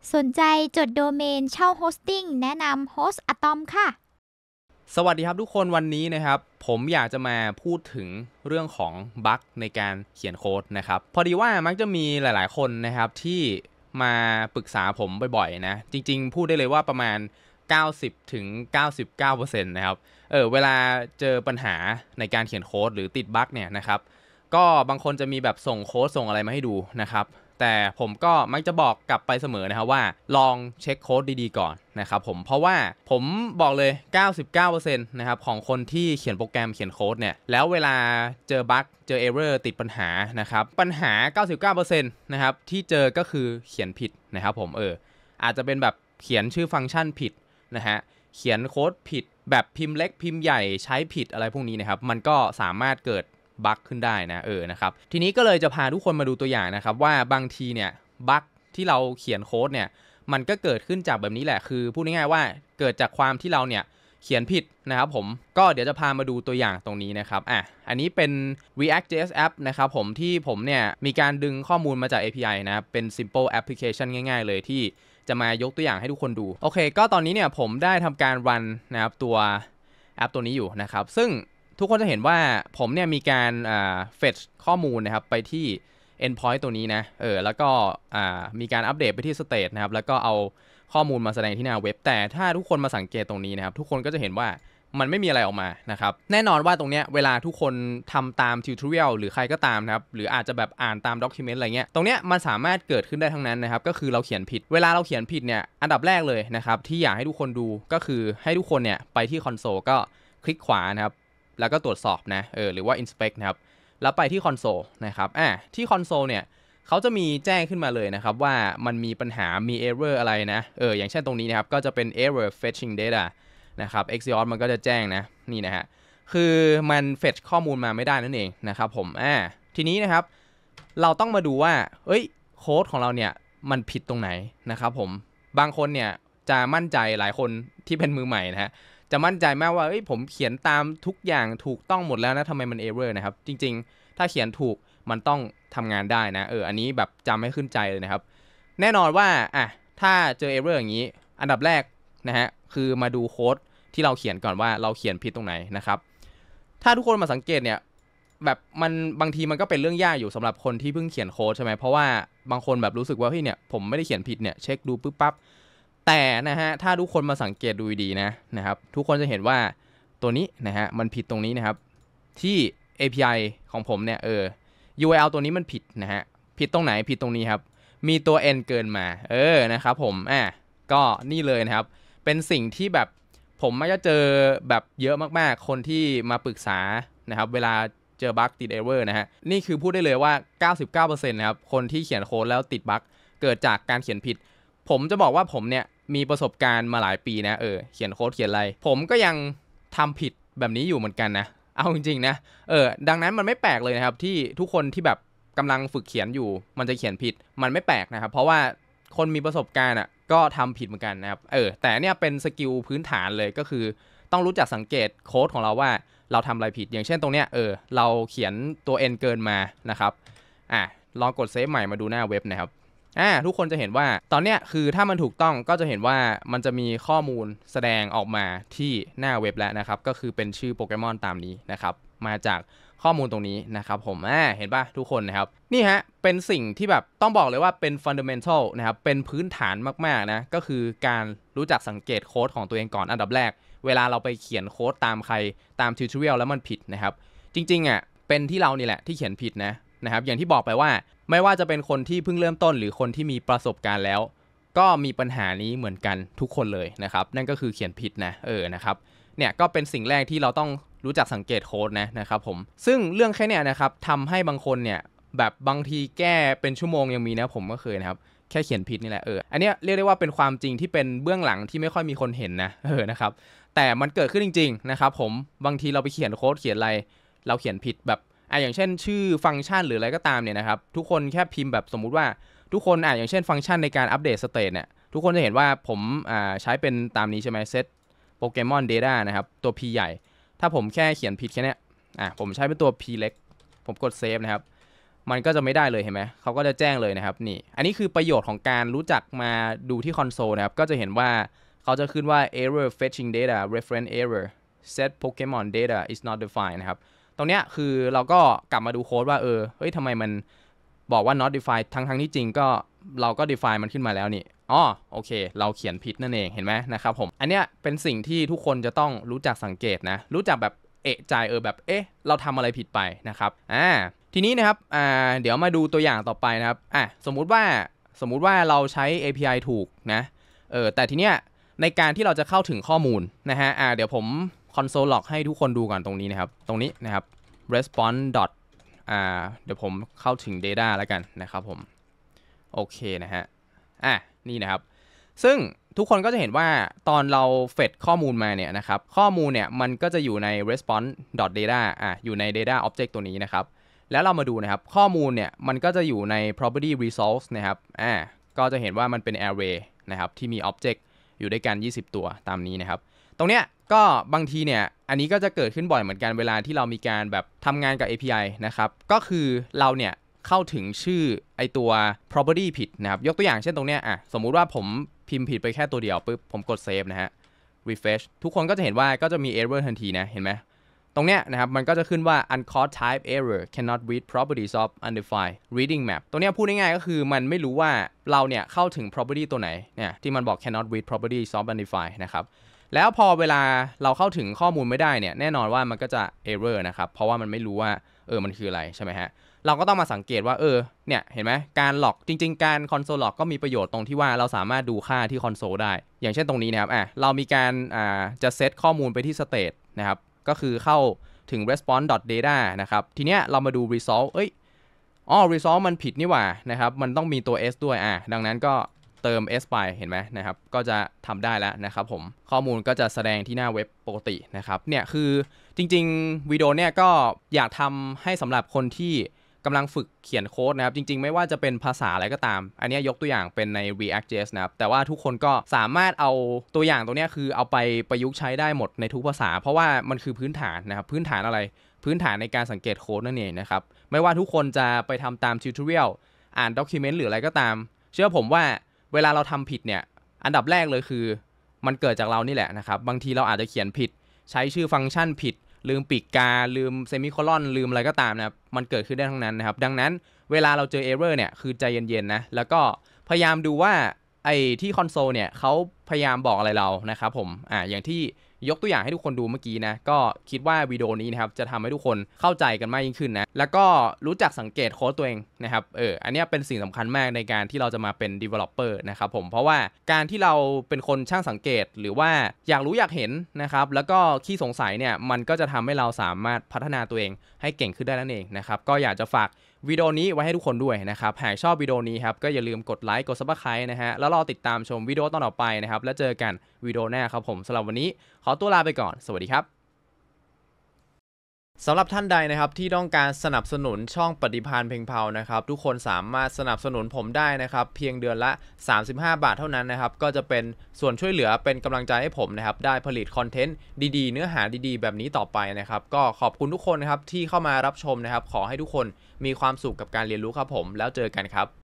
สนใจจดโดเมนเช่าโฮสติ้งแนะนำ Host Atom ค่ะสวัสดีครับทุกคนวันนี้นะครับผมอยากจะมาพูดถึงเรื่องของบั๊กในการเขียนโค้ดนะครับพอดีว่ามักจะมีหลายๆคนนะครับที่มาปรึกษาผมบ่อยๆนะจริงๆพูดได้เลยว่าประมาณ90-99%นะครับเวลาเจอปัญหาในการเขียนโค้ดหรือติดบั๊กเนี่ยนะครับก็บางคนจะมีแบบส่งโค้ดส่งอะไรมาให้ดูนะครับแต่ผมก็มักจะบอกกลับไปเสมอนะครับว่าลองเช็คโค้ดดีๆก่อนนะครับผมเพราะว่าผมบอกเลย 99% นะครับของคนที่เขียนโปรแกรมเขียนโค้ดเนี่ยแล้วเวลาเจอบั๊กเจอเอเรอร์ติดปัญหานะครับปัญหา 99% นะครับที่เจอก็คือเขียนผิดนะครับผมอาจจะเป็นแบบเขียนชื่อฟังก์ชันผิดนะฮะเขียนโค้ดผิดแบบพิมพ์เล็กพิมพ์ใหญ่ใช้ผิดอะไรพวกนี้นะครับมันก็สามารถเกิดบั๊กขึ้นได้นะนะครับทีนี้ก็เลยจะพาทุกคนมาดูตัวอย่างนะครับว่าบางทีเนี่ยบั๊กที่เราเขียนโค้ดเนี่ยมันก็เกิดขึ้นจากแบบนี้แหละคือพูดง่ายๆว่าเกิดจากความที่เราเนี่ยเขียนผิดนะครับผมก็เดี๋ยวจะพามาดูตัวอย่างตรงนี้นะครับอันนี้เป็น React.js app นะครับผมที่ผมเนี่ยมีการดึงข้อมูลมาจาก API นะเป็น simple application ง่ายๆเลยที่จะมายกตัวอย่างให้ทุกคนดูโอเคก็ตอนนี้เนี่ยผมได้ทำการรันนะครับตัวแอปตัวนี้อยู่นะครับซึ่งทุกคนจะเห็นว่าผมเนี่ยมีการfetch ข้อมูลนะครับไปที่ endpoint ตัวนี้นะแล้วก็มีการอัปเดตไปที่ state นะครับแล้วก็เอาข้อมูลมาแสดงที่หน้าเว็บแต่ถ้าทุกคนมาสังเกตตรงนี้นะครับทุกคนก็จะเห็นว่ามันไม่มีอะไรออกมานะครับแน่นอนว่าตรงเนี้ยเวลาทุกคนทำตามทิวทอเรียลหรือใครก็ตามนะครับหรืออาจจะแบบอ่านตามด็อกิเมนต์อะไรเงี้ยตรงเนี้ยมันสามารถเกิดขึ้นได้ทั้งนั้นนะครับก็คือเราเขียนผิดเวลาเราเขียนผิดเนี่ยอันดับแรกเลยนะครับที่อยากให้ทุกคนดูก็คือให้ทุกคนเนี่ยไปที่คอนโซลก็คลิกขวานะครับแล้วก็ตรวจสอบนะหรือว่า inspect นะครับแล้วไปที่คอนโซลนะครับที่คอนโซลเนี่ยเขาจะมีแจ้งขึ้นมาเลยนะครับว่ามันมีปัญหามี error อะไรนะอย่างเช่นตรงนี้นะครับก็จะเป็น error fetching data นะครับ Axios มันก็จะแจ้งนะนี่นะฮะคือมัน fetch ข้อมูลมาไม่ได้นั่นเองนะครับผมทีนี้นะครับเราต้องมาดูว่าโค้ดของเราเนี่ยมันผิดตรงไหนนะครับผมบางคนเนี่ยจะมั่นใจหลายคนที่เป็นมือใหม่นะฮะจะมั่นใจมากว่าผมเขียนตามทุกอย่างถูกต้องหมดแล้วนะทำไมมัน error นะครับจริงๆถ้าเขียนถูกมันต้องทำงานได้นะอันนี้แบบจำให้ขึ้นใจเลยนะครับแน่นอนว่าถ้าเจอ error อย่างนี้อันดับแรกนะฮะคือมาดูโค้ดที่เราเขียนก่อนว่าเราเขียนผิดตรงไหนนะครับถ้าทุกคนมาสังเกตเนี่ยแบบมันบางทีมันก็เป็นเรื่องยากอยู่สำหรับคนที่เพิ่งเขียนโค้ดใช่ไหมเพราะว่าบางคนแบบรู้สึกว่าเนี่ยผมไม่ได้เขียนผิดเนี่ยเช็คดูปุ๊บปั๊บแต่นะฮะถ้าทุกคนมาสังเกตดูดีนะครับทุกคนจะเห็นว่าตัวนี้นะฮะมันผิดตรงนี้นะครับที่ API ของผมเนี่ยURL ตัวนี้มันผิดนะฮะผิดตรงไหนผิดตรงนี้ครับมีตัว n เกินมานะครับผมก็นี่เลยนะครับเป็นสิ่งที่แบบผมมักจะเจอแบบเยอะมากๆคนที่มาปรึกษานะครับเวลาเจอบั๊กติดเอเวอร์นะฮะนี่คือพูดได้เลยว่า 99% นะครับคนที่เขียนโค้ดแล้วติดบั๊กเกิดจากการเขียนผิดผมจะบอกว่าผมเนี่ยมีประสบการณ์มาหลายปีนะเขียนโค้ดเขียนอะไรผมก็ยังทำผิดแบบนี้อยู่เหมือนกันนะเอาจริงๆนะดังนั้นมันไม่แปลกเลยนะครับที่ทุกคนที่แบบกำลังฝึกเขียนอยู่มันจะเขียนผิดมันไม่แปลกนะครับเพราะว่าคนมีประสบการณ์ก็ทำผิดเหมือนกันนะครับแต่เนี่ยเป็นสกิลพื้นฐานเลยก็คือต้องรู้จักสังเกตโค้ดของเราว่าเราทำอะไรผิดอย่างเช่นตรงเนี้ยเราเขียนตัว n เกินมานะครับลองกดเซฟใหม่มาดูหน้าเว็บนะครับทุกคนจะเห็นว่าตอนเนี้ยคือถ้ามันถูกต้องก็จะเห็นว่ามันจะมีข้อมูลแสดงออกมาที่หน้าเว็บแล้วนะครับก็คือเป็นชื่อโปเกมอนตามนี้นะครับมาจากข้อมูลตรงนี้นะครับผมเห็นป่ะทุกคนนะครับนี่ฮะเป็นสิ่งที่แบบต้องบอกเลยว่าเป็น fundamental นะครับเป็นพื้นฐานมากๆนะก็คือการรู้จักสังเกตโค้ดของตัวเองก่อนอันดับแรกเวลาเราไปเขียนโค้ดตามใครตามทิวทอเรียลแล้วมันผิดนะครับจริงๆเป็นที่เรานี่แหละที่เขียนผิดนะครับอย่างที่บอกไปว่าไม่ว่าจะเป็นคนที่เพิ่งเริ่มต้นหรือคนที่มีประสบการณ์แล้วก็มีปัญหานี้เหมือนกันทุกคนเลยนะครับนั่นก็คือเขียนผิดนะครับเนี่ยก็เป็นสิ่งแรกที่เราต้องรู้จักสังเกตโค้ดนะครับผมซึ่งเรื่องแค่เนี้ยนะครับทำให้บางคนเนี่ยแบบบางทีแก้เป็นชั่วโมงยังมีนะผมก็เคยนะครับแค่เขียนผิดนี่แหละอันนี้เรียกได้ว่าเป็นความจริงที่เป็นเบื้องหลังที่ไม่ค่อยมีคนเห็นนะครับแต่มันเกิดขึ้นจริงๆนะครับผมบางทีเราไปเขียนโค้ดเขียนอะไรเราเขียนผิดแบบอย่างเช่นชื่อฟังก์ชันหรืออะไรก็ตามเนี่ยนะครับทุกคนแค่พิมพ์แบบสมมุติว่าทุกคนอย่างเช่นฟังก์ชันในการอัปเดตสเตทเนี่ยทุกคนจะเห็นว่าผมใช้เป็นตามนี้ใช่ไหมเซตโปเกมอนเดต้านะครับตัว P ใหญ่ถ้าผมแค่เขียนผิดแค่นี้ผมใช้เป็นตัว P เล็กผมกดเซฟนะครับมันก็จะไม่ได้เลยเห็นไหมเขาก็จะแจ้งเลยนะครับนี่อันนี้คือประโยชน์ของการรู้จักมาดูที่คอนโซลนะครับก็จะเห็นว่าเขาจะขึ้นว่า error fetching data reference error set Pokemon data is not defined นะครับตรงเนี้ยคือเราก็กลับมาดูโค้ดว่าเฮ้ยทำไมมันบอกว่า not defined ทั้งที่จริงก็เราก็ define มันขึ้นมาแล้วนี่โอเคเราเขียนผิดนั่นเองเห็นไหมนะครับผมอันเนี้ยเป็นสิ่งที่ทุกคนจะต้องรู้จักสังเกตนะรู้จักแบบเอะใจแบบเราทำอะไรผิดไปนะครับทีนี้นะครับเดี๋ยวมาดูตัวอย่างต่อไปนะครับสมมุติว่าเราใช้ API ถูกนะแต่ทีเนี้ยในการที่เราจะเข้าถึงข้อมูลนะฮะเดี๋ยวผม console log ให้ทุกคนดูก่อนตรงนี้นะครับตรงนี้นะครับ response เดี๋ยวผมเข้าถึง data แล้วกันนะครับผมโอเคนะฮะนี่นะครับซึ่งทุกคนก็จะเห็นว่าตอนเราเฟดข้อมูลมาเนี่ยนะครับข้อมูลเนี่ยมันก็จะอยู่ใน response.data อยู่ใน data object ตัวนี้นะครับแล้วเรามาดูนะครับข้อมูลเนี่ยมันก็จะอยู่ใน property results นะครับก็จะเห็นว่ามันเป็น array นะครับที่มี object อยู่ด้วยกัน20ตัวตามนี้นะครับตรงเนี้ยก็บางทีเนี่ยอันนี้ก็จะเกิดขึ้นบ่อยเหมือนกันเวลาที่เรามีการแบบทำงานกับ API นะครับก็คือเราเนี่ยเข้าถึงชื่อไอตัว property ผิดนะครับยกตัวอย่างเช่นตรงเนี้ยสมมุติว่าผมพิมพ์ผิดไปแค่ตัวเดียวปุ๊บผมกด save นะฮะ refresh ทุกคนก็จะเห็นว่าก็จะมี error ทันทีนะเห็นไหมตรงเนี้ยนะครับมันก็จะขึ้นว่า uncaught type error cannot read properties of undefined reading map ตรงเนี้ยพูดง่ายๆก็คือมันไม่รู้ว่าเราเนี่ยเข้าถึง property ตัวไหนเนี่ยที่มันบอก cannot read properties of undefined นะครับแล้วพอเวลาเราเข้าถึงข้อมูลไม่ได้เนี่ยแน่นอนว่ามันก็จะ error นะครับเพราะว่ามันไม่รู้ว่ามันคืออะไรใช่ไหมฮะเราก็ต้องมาสังเกตว่าเนี่ยเห็นไหมการล็อกจริงๆการคอนโซลล็อกก็มีประโยชน์ตรงที่ว่าเราสามารถดูค่าที่คอนโซลได้อย่างเช่นตรงนี้นะครับเรามีการจะเซตข้อมูลไปที่ state นะครับก็คือเข้าถึง response.data นะครับทีเนี้ยเรามาดู result result มันผิดนี่หว่านะครับมันต้องมีตัว s ด้วยดังนั้นก็เติม s ไปเห็นไหมนะครับก็จะทำได้แล้วนะครับผมข้อมูลก็จะแสดงที่หน้าเว็บปกตินะครับเนี่ยคือจริงๆวิดีโอเนี่ยก็อยากทำให้สำหรับคนที่กำลังฝึกเขียนโค้ดนะครับจริงๆไม่ว่าจะเป็นภาษาอะไรก็ตามอันนี้ยกตัวอย่างเป็นใน React.js นะครับแต่ว่าทุกคนก็สามารถเอาตัวอย่างตรงนี้คือเอาไปประยุกต์ใช้ได้หมดในทุกภาษาเพราะว่ามันคือพื้นฐานนะครับพื้นฐานอะไรพื้นฐานในการสังเกตโค้ดนั่นเองนะครับไม่ว่าทุกคนจะไปทำตามทิวทอเรียลอ่านด็อกิเมนต์หรืออะไรก็ตามเชื่อผมว่าเวลาเราทำผิดเนี่ยอันดับแรกเลยคือมันเกิดจากเรานี่แหละนะครับบางทีเราอาจจะเขียนผิดใช้ชื่อฟังก์ชันผิดลืมปีกกาลืมเซมิโคลอนลืมอะไรก็ตามนะครับมันเกิดขึ้นได้ทั้งนั้นนะครับดังนั้นเวลาเราเจอ error เนี่ยคือใจเย็นๆนะแล้วก็พยายามดูว่าไอ้ที่คอนโซลเนี่ยเขาพยายามบอกอะไรเรานะครับผมอย่างที่ยกตัวอย่างให้ทุกคนดูเมื่อกี้นะก็คิดว่าวิดีโอนี้นะครับจะทำให้ทุกคนเข้าใจกันมากยิ่งขึ้นนะแล้วก็รู้จักสังเกตโค้ดตัวเองนะครับอันนี้เป็นสิ่งสำคัญมากในการที่เราจะมาเป็น developer นะครับผมเพราะว่าการที่เราเป็นคนช่างสังเกตหรือว่าอยากรู้อยากเห็นนะครับแล้วก็ขี้สงสัยเนี่ยมันก็จะทำให้เราสามารถพัฒนาตัวเองให้เก่งขึ้นได้นั่นเองนะครับก็อยากจะฝากวิดีโอนี้ไว้ให้ทุกคนด้วยนะครับหากชอบวิดีโอนี้ครับก็อย่าลืมกดไลค์กด Subscribe นะฮะแล้วรอติดตามชมวิดีโอตอนต่อไปนะครับแล้วเจอกันวิดีโอหน้าครับผมสำหรับวันนี้ขอตัวลาไปก่อนสวัสดีครับสำหรับท่านใดนะครับที่ต้องการสนับสนุนช่องปฏิภาณเพ็งเผานะครับทุกคนสามารถสนับสนุนผมได้นะครับเพียงเดือนละ35 บาทเท่านั้นนะครับก็จะเป็นส่วนช่วยเหลือเป็นกำลังใจให้ผมนะครับได้ผลิตคอนเทนต์ดีๆเนื้อหาดีๆแบบนี้ต่อไปนะครับก็ขอบคุณทุกคนนะครับที่เข้ามารับชมนะครับขอให้ทุกคนมีความสุขกับการเรียนรู้ครับผมแล้วเจอกันครับ